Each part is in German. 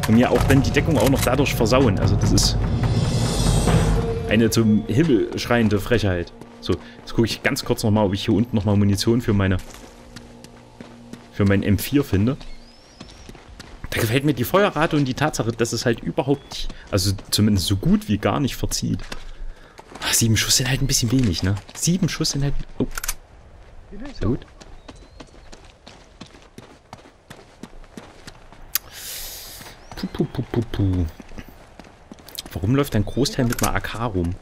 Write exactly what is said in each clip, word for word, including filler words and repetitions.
Und mir auch dann die Deckung auch noch dadurch versauen. Also das ist eine zum Himmel schreiende Frechheit. So, jetzt gucke ich ganz kurz nochmal, ob ich hier unten nochmal Munition für meine für mein M vier finde. Da gefällt mir die Feuerrate und die Tatsache, dass es halt überhaupt, also zumindest so gut wie gar nicht verzieht. Ach, sieben Schuss sind halt ein bisschen wenig, ne? Sieben Schuss sind halt... Oh. Sehr gut. Puh, puh, puh, puh, puh. Warum läuft ein Großteil mit einer A K rum?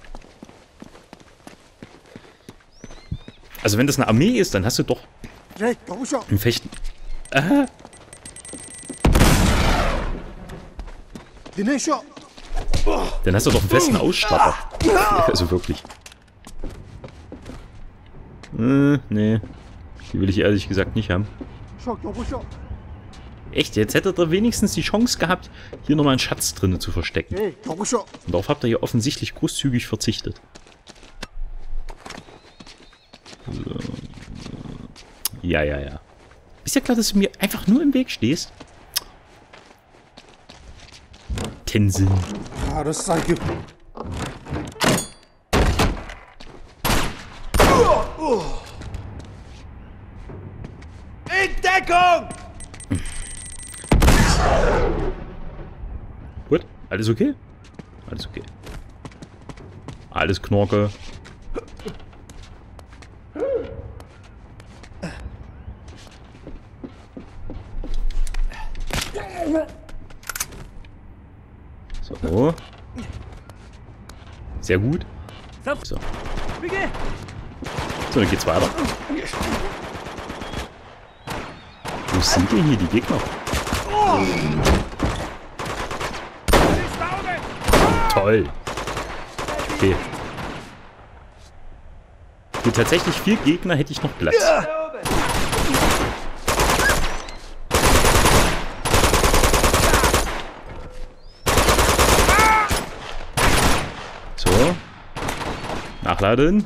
Also wenn das eine Armee ist, dann hast du doch im Fechten... Aha. Dann hast du doch einen festen Ausstatter. Also wirklich. Äh, nee. Die will ich ehrlich gesagt nicht haben. Echt, jetzt hättet ihr wenigstens die Chance gehabt, hier nochmal einen Schatz drin zu verstecken. Und darauf habt ihr hier offensichtlich großzügig verzichtet. So. Ja, ja, ja. Ist ja klar, dass du mir einfach nur im Weg stehst? Tenzin. Ah, das sag ich. In Deckung! Gut, alles okay? Alles okay. Alles Knorke. So. Sehr gut. So. So, dann geht's weiter. Wo sind denn hier die Gegner? Toll. Okay. Für tatsächlich vier Gegner hätte ich noch Platz. So. Nachladen.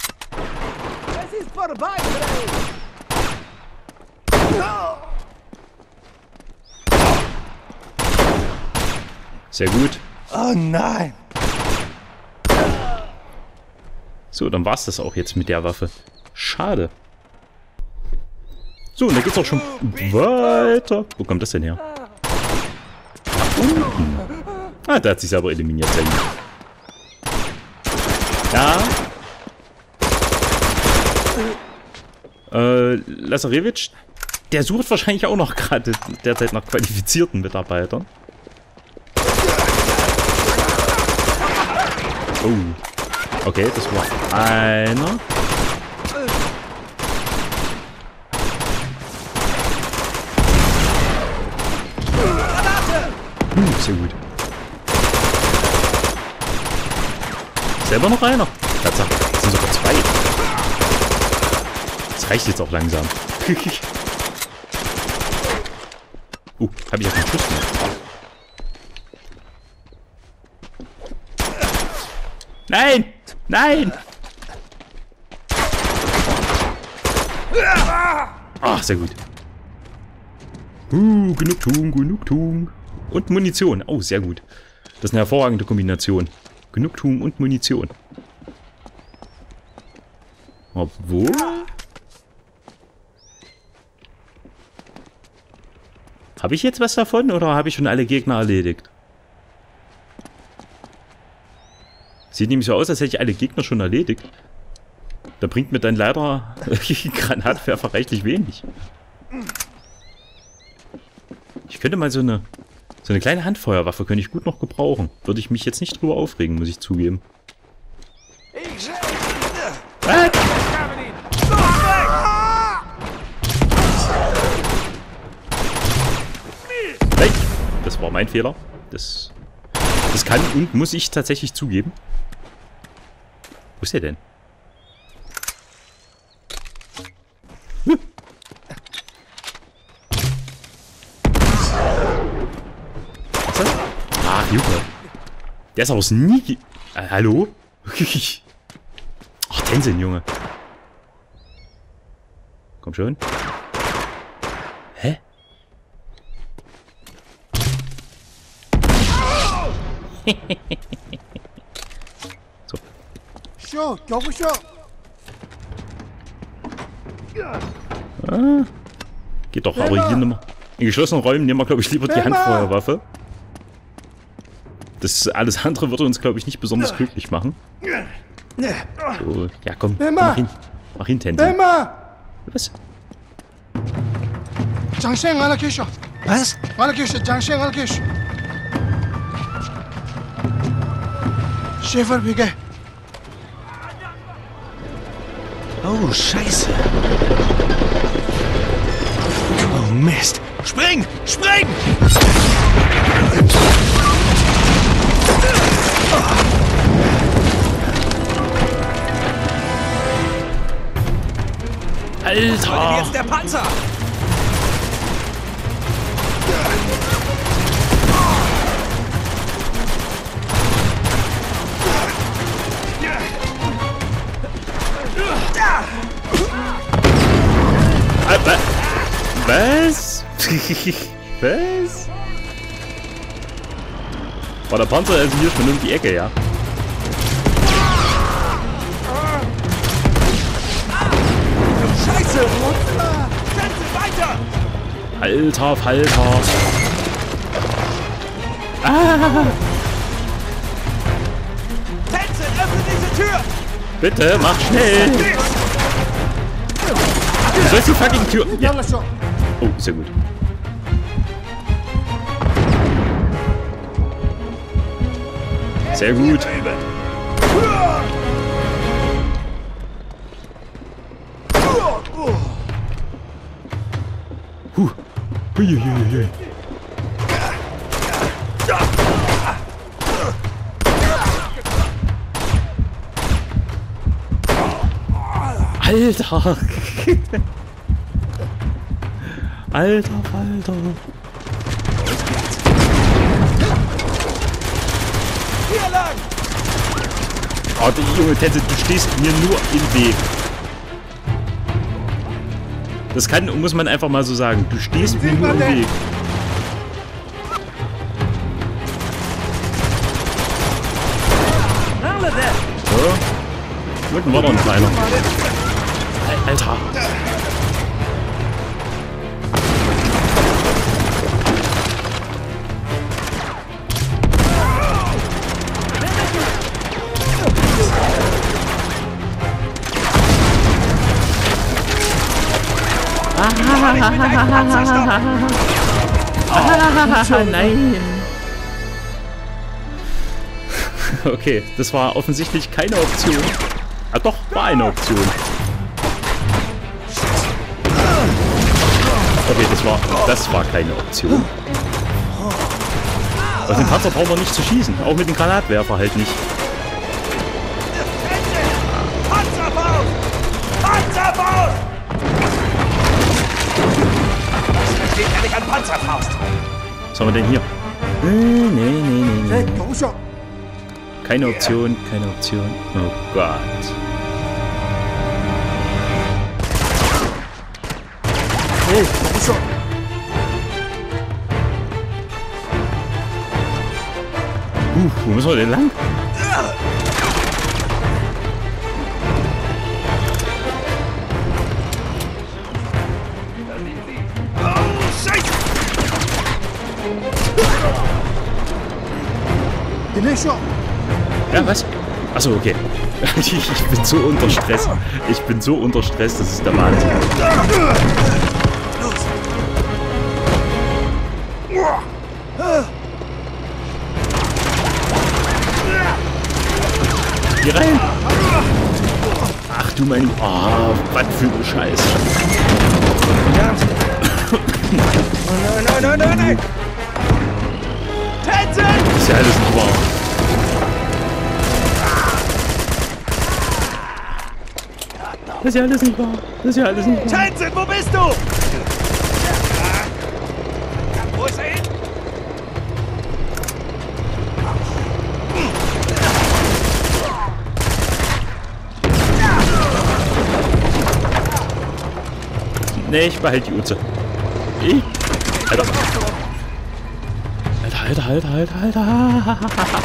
Sehr gut. Oh nein! So, dann war's das auch jetzt mit der Waffe. Schade. So, und da geht's auch schon weiter. Wo kommt das denn her? Nach unten. Ah, da hat sich aber eliminiert. Sehr gut. Ja. Äh, Lazarevich, der sucht wahrscheinlich auch noch gerade derzeit nach qualifizierten Mitarbeitern. Oh. Okay, das war einer. Hm, sehr gut. Selber noch einer. Tatsache, das sind sogar zwei. Das reicht jetzt auch langsam. Uh, hab ich ja keinen Schuss mehr. Nein! Nein! Ach, sehr gut. Uh, Genugtuung, Genugtuung. Und Munition. Oh, sehr gut. Das ist eine hervorragende Kombination. Genugtuung und Munition. Obwohl... Habe ich jetzt was davon oder habe ich schon alle Gegner erledigt? Sieht nämlich so aus, als hätte ich alle Gegner schon erledigt. Da bringt mir dann leider Granatwerfer reichlich wenig. Ich könnte mal so eine so eine kleine Handfeuerwaffe könnte ich gut noch gebrauchen. Würde ich mich jetzt nicht drüber aufregen, muss ich zugeben. Ah! Nein, das war mein Fehler. Das, das kann und muss ich tatsächlich zugeben. Wo ist der denn? Hm. Was ist das? Ah, Junge. Der ist aus nie... Äh, hallo? Ach, Tenzin, Junge. Komm schon. Hä? So. Show, glaube ich, Ah, geht doch, aber hier nimmer. In geschlossenen Räumen nehmen wir, glaube ich, lieber die Handfeuerwaffe. Das alles andere würde uns, glaube ich, nicht besonders glücklich machen. So, ja komm, mach hin. Mach hin, Tenzin. Was? Jiangsheng على كيشة. Was? على كيشة Jiangsheng على كيشة. Schäfer Bigge. Oh, Scheiße. Oh, Mist. Spring! Spring! Alter! Jetzt der Panzer! Ah, wa- Was? Was? War der Panzer also hier schon um die Ecke, ja? Scheiße! Kämpfe weiter! Alter Falter! Ah! Tenzin, öffne diese Tür! Bitte, mach schnell! Du sollst die fucking Tür... Ja. يلا شو. Oh, sehr gut. Sehr gut. Huh. Huiuiui. Alter! Alter Falter! Hier lang! Oh, die junge Tette, du stehst mir nur im Weg. Das kann, muss man einfach mal so sagen. Du stehst mir nur im Weg. So. Unten war noch ein kleiner. Alter. Ah, nein. Okay, das war offensichtlich keine Option. Ah doch, war eine Option. Okay, das war, das war keine Option. Auf den Panzer brauchen wir nicht zu schießen. Auch mit dem Granatwerfer halt nicht. Panzerfaust! Panzerfaust! Das steht ja nicht an Panzerfaust. Was haben wir denn hier? Nee, nee, nee, nee, Hey, nee. 搞笑。 Keine Option, keine Option. Oh Gott. Hey, 搞笑。 Uh, wo müssen wir denn lang? Ja, was? Achso, okay. Ich, ich bin so unter Stress. Ich bin so unter Stress, das ist der Wahnsinn. Geh rein! Ach du mein... Oh, was für eine Scheiße. Nein, nein, nein, nein, nein! Tenzin! Das ist ja alles nicht wahr. Das ist ja alles nicht wahr. Das ist ja alles nicht wahr. Tenzin, wo bist du? Wo ist er hin? Nee, ich behalte die Uze. Ich... Alter. Alter. Alter, Alter, Alter, Alter, Alter.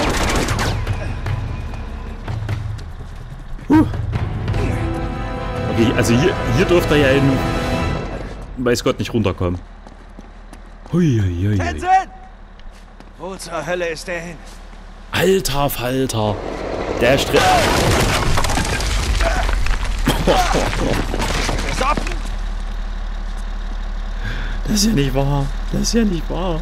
Huh. Okay, also hier, hier dürfte er ja in... weiß Gott nicht runterkommen. Hui, hui, hui. Tenzin! Wo zur Hölle ist der hin? Alter Falter. Der Stress. Besoffen? Das ist ja nicht wahr. Das ist ja nicht wahr.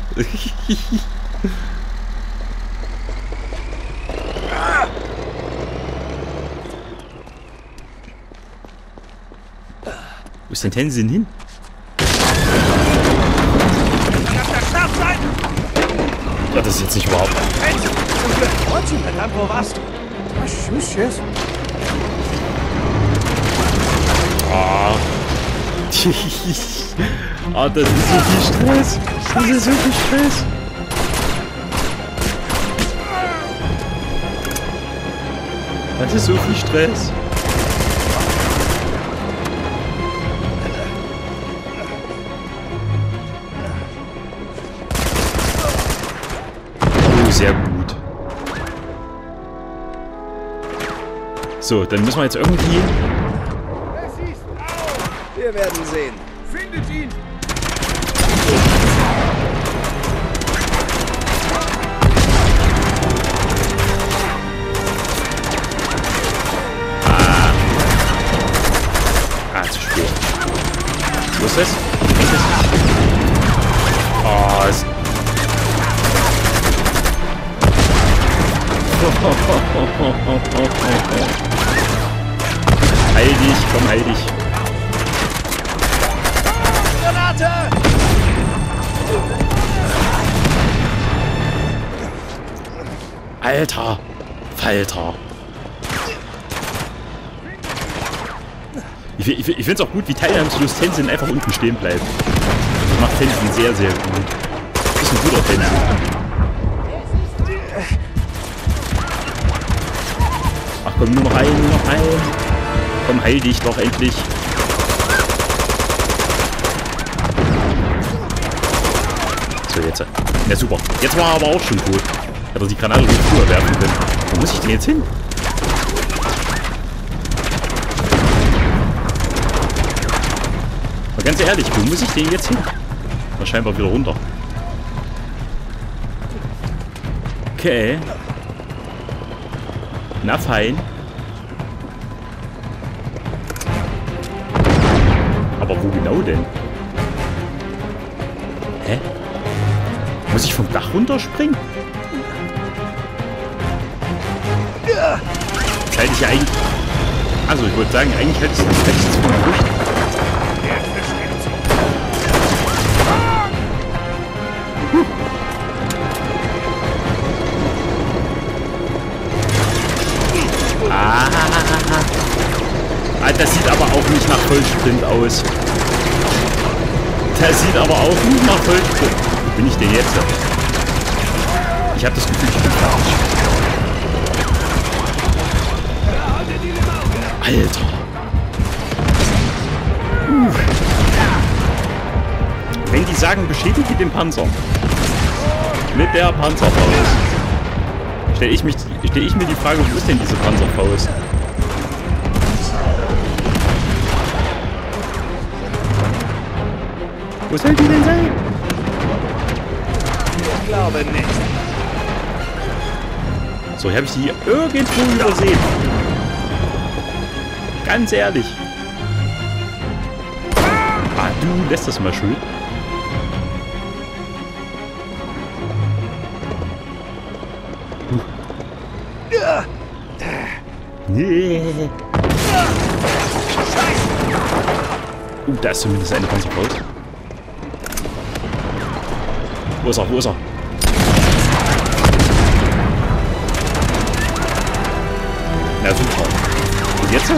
Wo ist denn Tenzin hin? Ja, das ist jetzt nicht wahr. Tenzin! Zum Glück! Verdammt, wo warst du? Tschüss, tschüss. Ah. Ah, das ist so viel Stress. Das ist so viel Stress. Das ist so viel Stress. Oh, sehr gut. So, dann müssen wir jetzt irgendwie... Wir werden sehen. Findet ihn! Ah, zu spät. Wo ist das? Oh, es... Heil dich, komm, heil dich. Granate! Alter Falter. Ich, ich, ich finde es auch gut, wie teilnahmslos Tenzin einfach unten stehen bleibt. Das macht Tenzin sehr, sehr gut. Das ist ein guter Tenzin. Ach komm, nur noch ein, nur noch ein. Komm, heil dich doch endlich. So, jetzt. Ja, super. Jetzt war er aber auch schon tot. Hätte er die Granate nicht früher werfen können. Wo muss ich denn jetzt hin? Mal ganz ehrlich, wo muss ich den jetzt hin? Na, scheinbar wieder runter. Okay. Na fein. Aber wo genau denn? Hä? Muss ich vom Dach runterspringen? Das halte ich ja eigentlich... Also ich wollte sagen, eigentlich hätte ich es rechts von Früchten. Ah, ah, das sieht aber auch nicht nach Vollsprint aus. Das sieht aber auch nicht nach Vollsprint. Wo bin ich denn jetzt? Ich habe das Gefühl, ich bin falsch. Alter. Uh. Wenn die sagen, beschädige den Panzer. Mit der Panzerfaust. Stelle ich, mich, stell ich mir die Frage, wo ist denn diese Panzerfaust? Wo soll die denn sein? Ich glaube nicht. So, habe ich die irgendwo übersehen. Ganz ehrlich. Ah, du lässt das mal schön. Nee. Uh, da ist zumindest eine Panzerfaust. Wo ist er? Wo ist er? Na super. Und jetzt?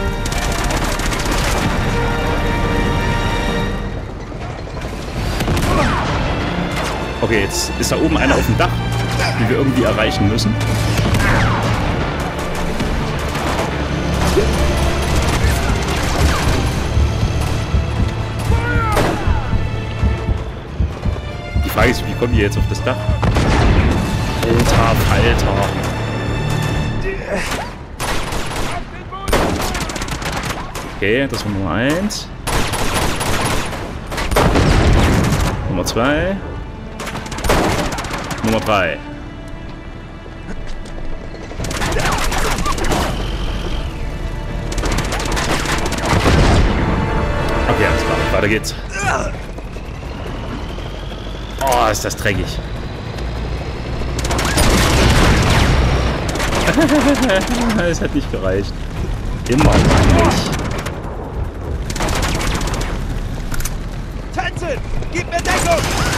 Okay, jetzt ist da oben einer auf dem Dach, die wir irgendwie erreichen müssen. Die Frage ist, wie kommen die jetzt auf das Dach? Alter Falter. Okay, das war Nummer eins. Nummer zwei. Nummer drei. Okay, alles klar. Weiter geht's. Oh, ist das dreckig. Es hat nicht gereicht. Immer nicht. Tenzin, gib mir Deckung!